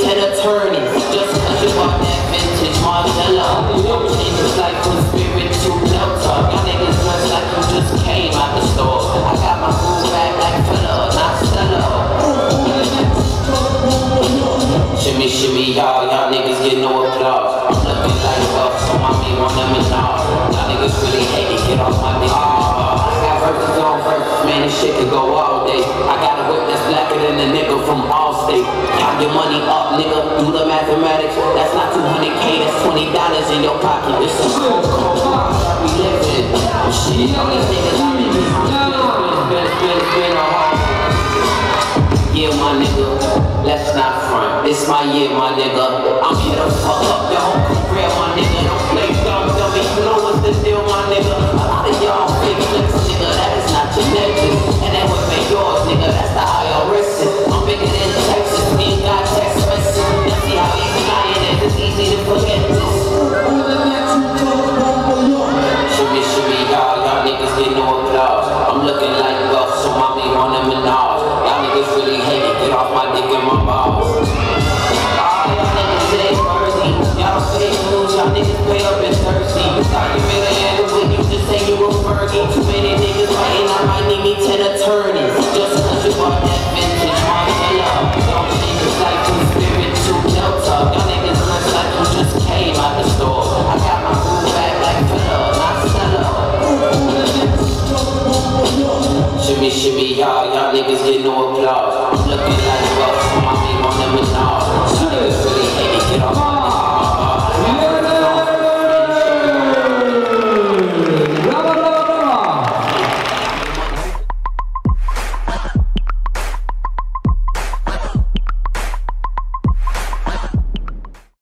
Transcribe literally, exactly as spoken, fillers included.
ten attorneys. Just cause you bought that vintage Margiela. Don't change his life from spirit to Delta. Y'all niggas dress like you just came out the store. I got my groove back like fella, not Stella. Shimmy, shimmy, y'all, y'all niggas get no applause. I'm looking like buff, so mommy wanna me now. Y'all niggas really hate it, get off my dick. I got verses on verses, man, this shit could go all day. I got a whip that's blacker than a nigga from Allstate. Count your money up, nigga, do the mathematics. That's not two hundred K, that's twenty dollars in your pocket. This is cold, cold life that we living. Shit, all these niggas out in this house, spin, spin, spin, spin, spin, yeah, my nigga, let's not front. It's my year, my nigga. I'm here to fuck up your whole career, my nigga. Don't play dumb, dummy. You know what's the deal, my nigga? A lot of y'all fake flicks, nigga. That is not your necklace. And that would make yours, nigga. That's the I R S. I'm bigger than Texas. Me and God text message. Let's see how easy I am. It's easy to forget this. Shimmy, shimmy, y'all. Y'all niggas get no applause. I'm looking like buff, so mommy wanna menage. Y'all niggas really hate it, get off my dick and my balls. All y'all niggas say worthy. Y'all fake news, y'all niggas pay up and thirsty. You thought you made a handle when you just say you a Fergie. Too many niggas fighting, I might need me ten attorneys. Just cause you bought that vintage Margiela. Don't change his life from spirit to Delta. Y'all niggas dress like you just came out the store. I got my groove back like fella, not Stella. Shimmy, shimmy, y'all, y'all niggas get no applause. I'm looking like